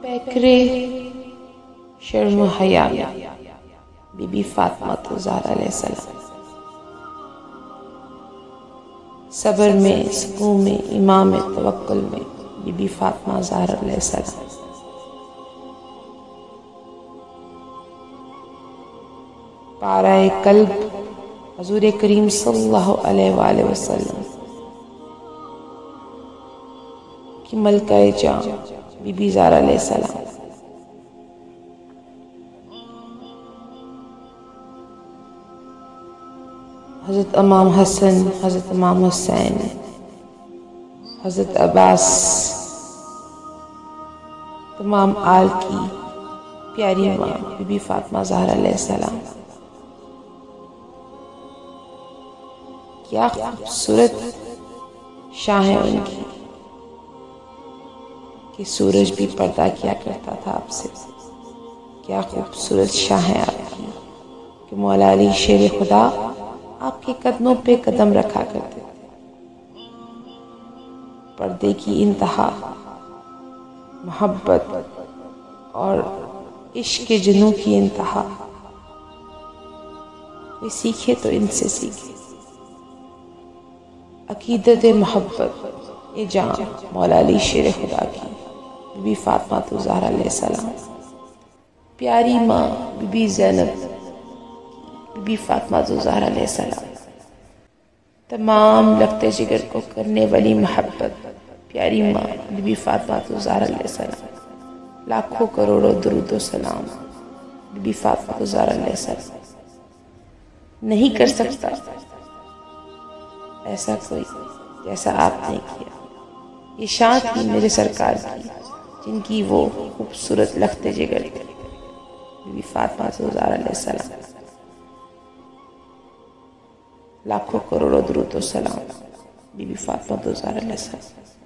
پیکرے شرم و حیا میں بی بی فاطمہ الزہرا علیہ السلام، صبر میں، سکون میں، امام توکل میں بی بی فاطمہ الزہرا علیہ السلام، پارہ قلب حضور کریم صلی اللہ علیہ وآلہ وسلم کی ملکہ جان بی بی زہرا علیہ السلام، حضرت امام حسن، حضرت امام حسین، حضرت عباس، تمام آل کی پیاری ماں بی بی فاطمہ زہرا علیہ السلام، کیا خوبصورت شان ہے ان کی کہ سورج بھی پردہ کیا کرتا تھا آپ سے. کیا خوبصورت شان ہے آپ کی کہ مولا علی شیر خدا آپ کے قدموں پہ قدم رکھا کرتے تھے. پردے کی انتہا، محبت اور عشق کے جنوں کی انتہا. کوئی سیکھے تو ان سے سیکھے. عقیدت محبت یہ جان مولا علی شیر خدا کی بی بی فاطمہ الزہرا علیہ السلام، پیاری ماں بی بی زینب بی بی فاطمہ الزہرا علیہ السلام، تمام لگتے جگر کو کرنے والی محبت پیاری ماں بی بی فاطمہ الزہرا علیہ السلام. لاکھوں کروڑوں درود و سلام بی بی فاطمہ الزہرا علیہ السلام. نہیں کر سکتا ایسا کوئی جیسا آپ نے کیا. یہ شان تھی میرے سرکار کی جن کی وہ خوبصورت لخت جگر تھی بی بی فاطمہ الزہرا علیہ السلام. لاکھوں کروڑوں درود و سلام بی بی فاطمہ الزہرا علیہ السلام.